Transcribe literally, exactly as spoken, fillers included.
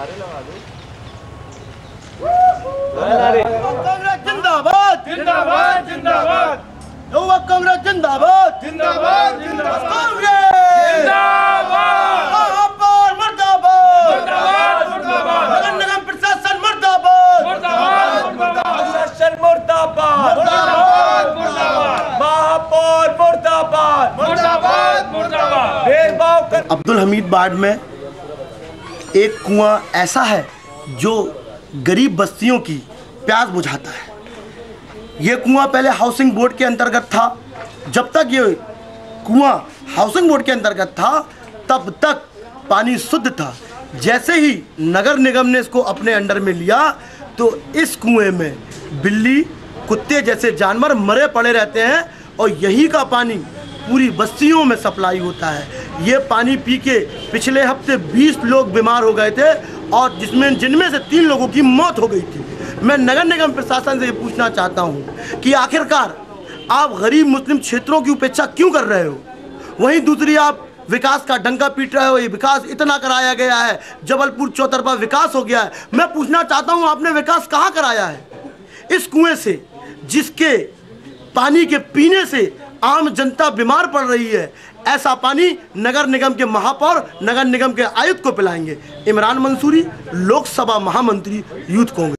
नारे लगा दो। कांग्रेस जिंदाबाद जिंदाबाद जिंदाबाद युवा कांग्रेस जिंदाबाद जिंदाबाद जिंदाबाद कांग्रेस जिंदाबाद महापौर मुर्दाबाद मुर्दाबाद मुर्दाबाद नगर निगम प्रशासन मुर्दाबाद मुर्दाबाद मुर्दाबाद प्रशासन मुर्दाबाद मुर्दाबाद मुर्दाबाद महापौर मुर्दाबाद मुर्दाबाद मुर्दाबाद भेदभाव कर। अब्दुल हमीद बाड़ में एक कुआं ऐसा है जो गरीब बस्तियों की प्यास बुझाता है। ये कुआं पहले हाउसिंग बोर्ड के अंतर्गत था। जब तक ये कुआं हाउसिंग बोर्ड के अंतर्गत था तब तक पानी शुद्ध था। जैसे ही नगर निगम ने इसको अपने अंडर में लिया तो इस कुएं में बिल्ली कुत्ते जैसे जानवर मरे पड़े रहते हैं और यही का पानी पूरी बस्तियों में सप्लाई होता है। ये पानी पी के पिछले हफ्ते बीस लोग बीमार हो गए थे और जिसमें जिनमें से तीन लोगों की मौत हो गई थी। मैं नगर निगम प्रशासन से ये पूछना चाहता हूँ कि आखिरकार आप गरीब मुस्लिम क्षेत्रों की उपेक्षा क्यों कर रहे हो? वहीं दूसरी आप विकास का डंका पीट रहे हो। ये विकास इतना कराया गया है, जबलपुर चौतरफा विकास हो गया है। मैं पूछना चाहता हूँ आपने विकास कहाँ कराया है? इस कुएं से जिसके पानी के पीने से आम जनता बीमार पड़ रही है, ऐसा पानी नगर निगम के महापौर नगर निगम के आयुक्त को पिलाएंगे। इमरान मंसूरी, लोकसभा महामंत्री, यूथ कांग्रेस।